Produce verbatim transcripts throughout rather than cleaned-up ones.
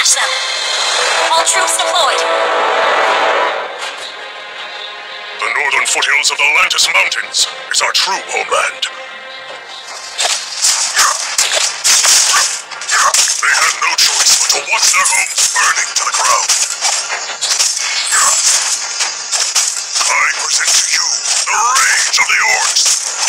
Crush them. All troops deployed. The northern foothills of the Atlantis Mountains is our true homeland. They had no choice but to watch their homes burning to the ground. I present to you the rage of the orcs.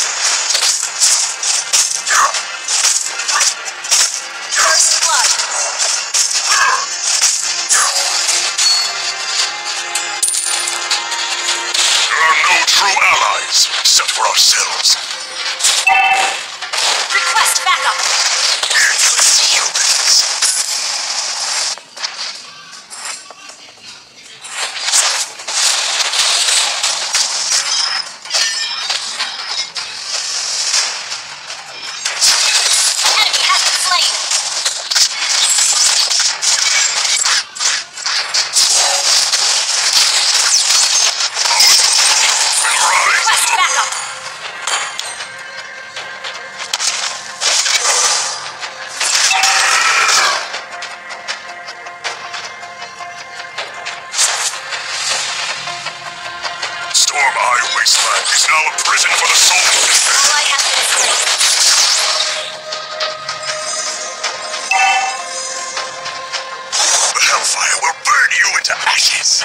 First blood. There are no true allies except for ourselves. Request backup. Endless humans. Enemy has been slain. Request backup. Storm Eye Wasteland is now a prison for the soul. Ally has been slain. The Hellfire will burn you into ashes.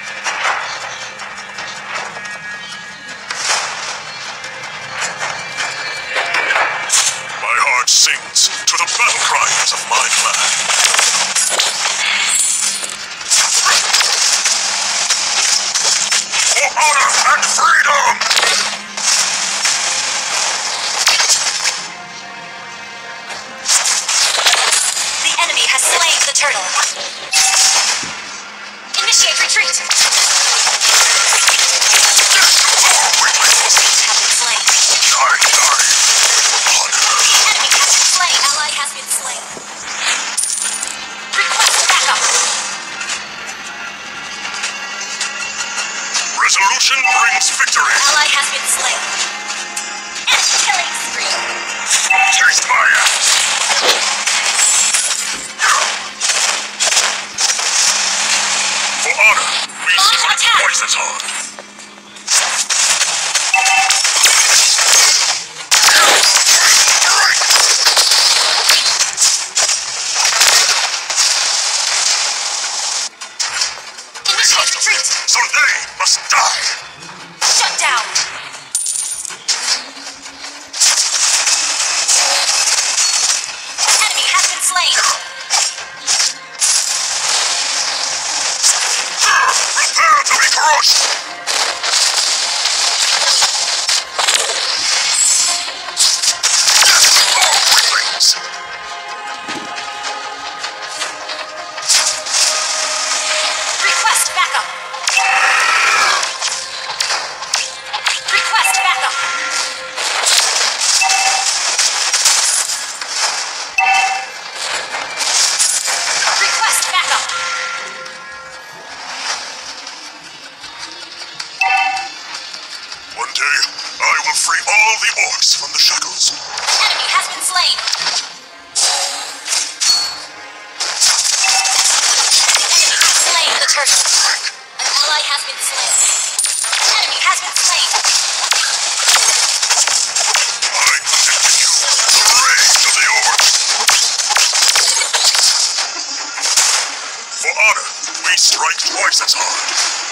My heart sings to the battle cries of my clan. For honor and freedom! The enemy has slain the turtle. Initiate retreat. Enemies have been slain. Die, die. Honor. Enemy has been slain. Ally has been slain. Request backup. Resolution brings victory. Ally has been slain. And killing spree. Taste my ass. For honor, we Launch strike attack. twice as hard. Initiate retreat. So they must die. Shut down. Enemy has been slain. Prepare to be crushed. Oh, weaklings. Request backup. Request backup. Request backup. One day, I will free all the orcs from the shackles. Enemy has been slain. Enemy has slain the turtle. An ally has been slain. Enemy has been slain. I present to you the rage of the orcs. For honor, we strike twice as hard.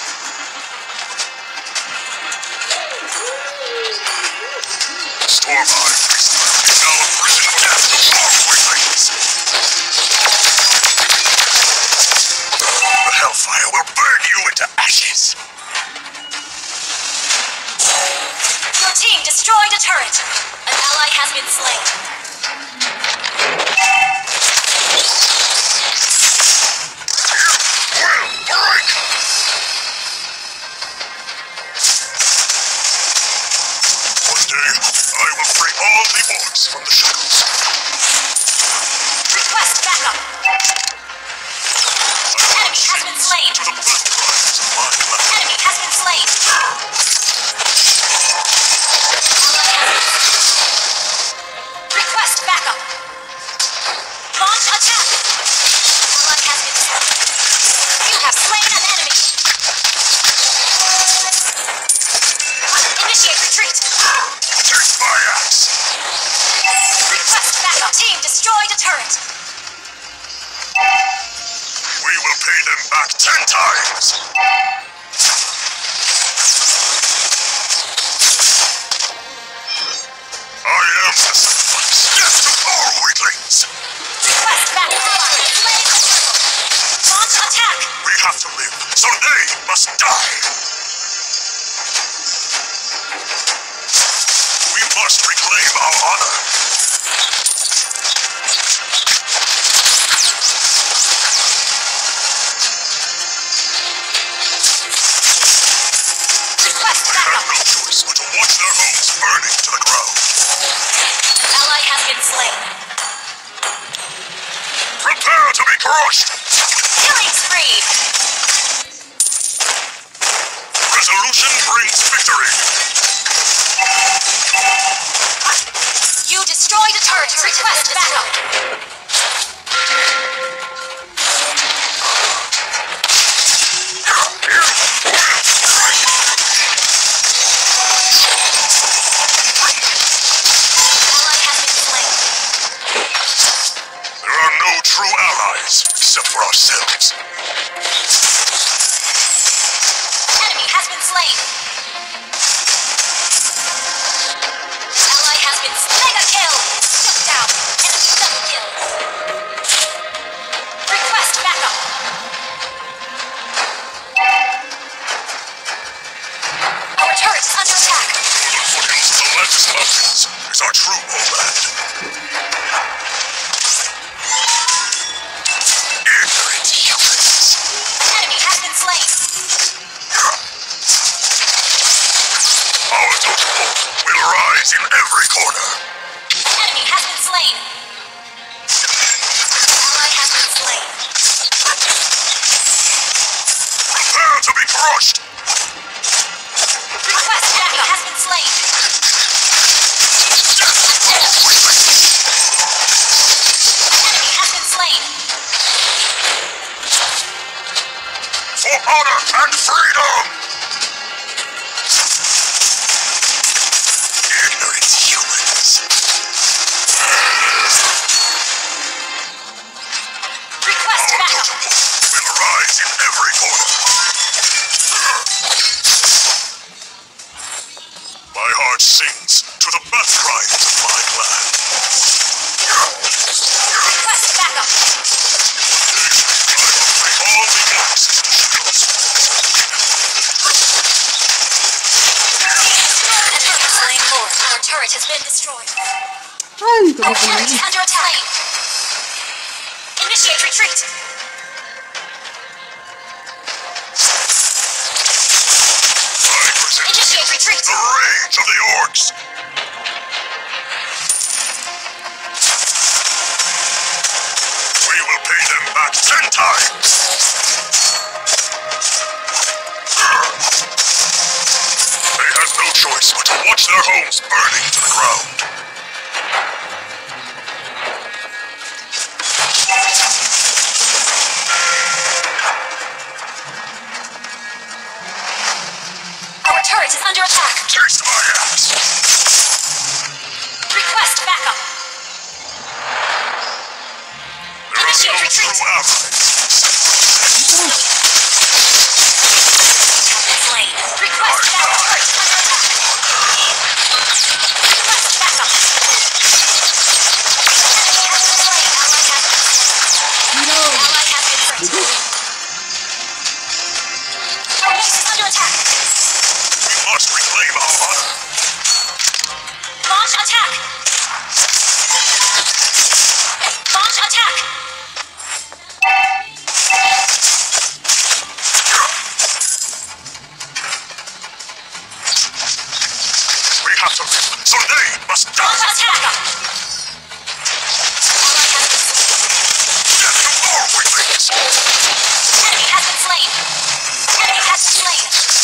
Storm Eye Wasteland is now a prison for death to all weaklings. The Hellfire will burn you into ashes. Your team destroyed a turret. An ally has been slain. Will break. One day, I will free all the orcs from the shackles. Request backup. Enemy has been slain. To the battle cries of my clan. Enemy has been slain. Request backup. Launch attack. Ally has been retreat! Take my axe! Request backup! Team destroyed a turret! We will pay them back ten times! I am the sacrifice. Death to all weaklings! Request backup! Slay the turtle! Launch attack! We have to live, so they must die! We must reclaim our honor! Request They backup! have no choice but to watch their homes burning to the ground. An ally has been slain. Prepare to be crushed! Killing spree! Resolution brings victory! You destroyed a turret! Request backup! Ally has been slain. There are no true allies except for ourselves. Enemy has been slain. Ally has been slain. Mega kill! Shut down. Enemy double kill. Request backup. Our turret is under attack. Foothills of the Atlantis Mountains is our true homeland. Ignorant humans. Enemy has been slain. Our totem will rise in every corner. Enemy has been slain. Ally has been slain. Prepare to be crushed! Request backup has been slain. Enemy has been slain. For honor and freedom! Ignorant humans. Request Our backup. totem will rise in every corner. My heart sings to the battle cries of my clan. Request backup. I will bring all the orcs into shields. Enemy slain Lord. Our turret has been destroyed. Ay, ito Our pa turret is under attack. Initiate retreat. I present Initiate retreat. the rage of the orcs. We will pay them back ten times. They have no choice but to watch their homes burning to the ground. Our turret is under attack. Taste my axe. Request backup. There are Initiate no retreat. true allies. Slain. Request backup. Turret is under attack. Request backup. Enemy has been slain. Ally has been slain. Ally has been slain. Our base is under attack. We must reclaim our honor. Launch attack. Launch attack. We have to live, so they must Launch die. attack. Ally has been slain. Death to all weaklings. Enemy has been slain. Enemy has been slain.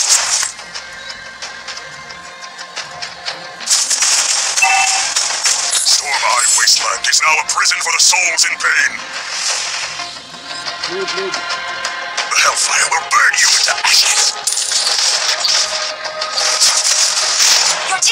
Storm-Eye Wasteland is now a prison for the souls in pain. Good, good. The Hellfire will burn you into ashes. Your team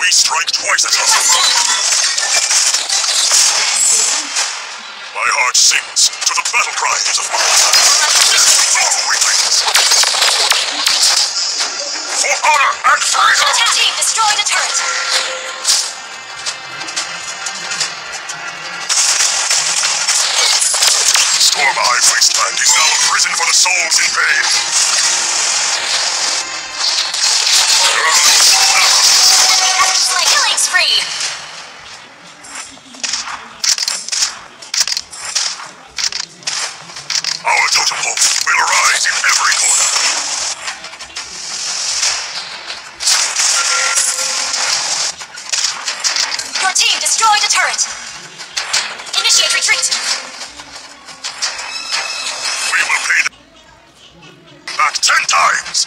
We strike twice as hard. My heart sings to the battle cries of my oh, weaklings. For honor and freedom! Attack team destroyed a turret. Storm-Eye Wasteland is now a prison for the souls in pain. Like killing spree. Our totem pole will arise in every corner. Your team destroyed a turret. Initiate retreat. We will pay them back ten times.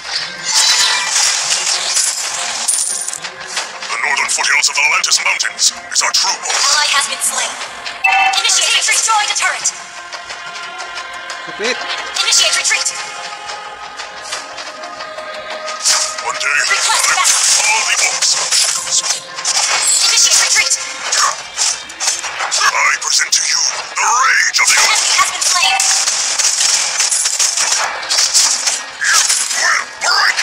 The northern foothills of the Atlantis Mountains is our true home. Ally has been slain. Initiate retreat. Destroyed a turret. Kapit. Initiate retreat. One day, I will follow the oaks. Initiate retreat. I present to you the rage of the oak. Enemy has been slain. You will break.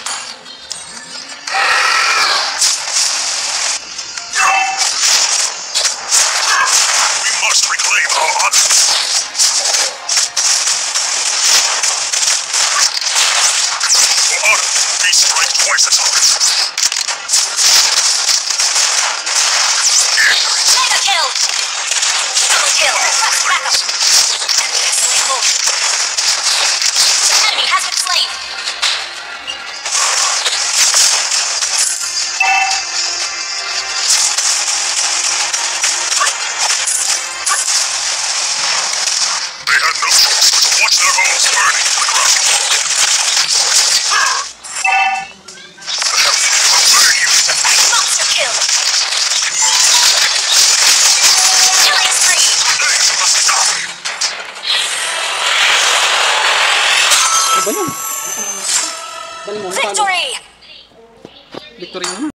We must reclaim our honor. For honor, we strike twice as hard. Mega kill. Double kill. Request backup. Enemy has slain both. Enemy has been slain. They had no choice but to watch their homes burning to the ground. The hell will obey you. Monster kill. Killing spree. They must die. Ano ba yun? Balmond. Victory. Victory naman.